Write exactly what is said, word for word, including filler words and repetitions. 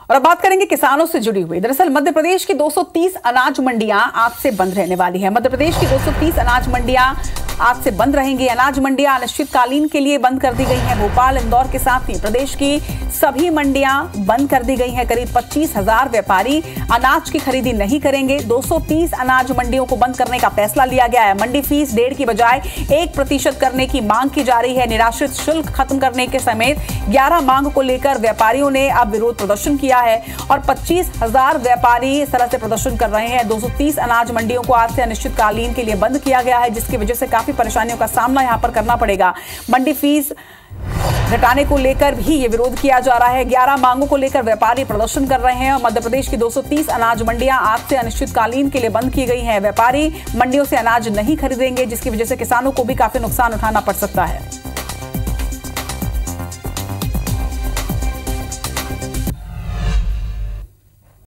और अब बात करेंगे किसानों से जुड़ी हुई। दरअसल मध्य प्रदेश की दो सौ तीस अनाज मंडियां आज से बंद रहने वाली है। मध्य प्रदेश की दो सौ तीस अनाज मंडियां आज से बंद रहेंगी। अनाज मंडियां अनिश्चितकालीन के लिए बंद कर दी गई हैं। भोपाल, इंदौर के साथ ही प्रदेश की सभी मंडियां बंद कर दी गई हैं। करीब पच्चीस हजार व्यापारी अनाज की खरीदी नहीं करेंगे। दो सौ तीस अनाज मंडियों को बंद करने का फैसला लिया गया है। मंडी फीस डेढ़ की बजाय एक प्रतिशत करने की मांग की जा रही है। निराश्रित शुल्क खत्म करने के समेत ग्यारह मांग को लेकर व्यापारियों ने अब विरोध प्रदर्शन किया है और पच्चीस हजार व्यापारी इस तरह से प्रदर्शन कर रहे हैं। दो सौ तीस अनाज मंडियों को आज से अनिश्चितकालीन के लिए बंद किया गया है, जिसकी वजह से काफी परेशानियों का सामना यहां पर करना पड़ेगा। मंडी फीस घटाने को लेकर भी ये विरोध किया जा रहा है। ग्यारह मांगों को लेकर व्यापारी प्रदर्शन कर रहे हैं और मध्य प्रदेश की दो सौ तीस अनाज मंडियां आज से अनिश्चितकालीन के लिए बंद की गई हैं। व्यापारी मंडियों से अनाज नहीं खरीदेंगे, जिसकी वजह से किसानों को भी काफी नुकसान उठाना पड़ सकता है।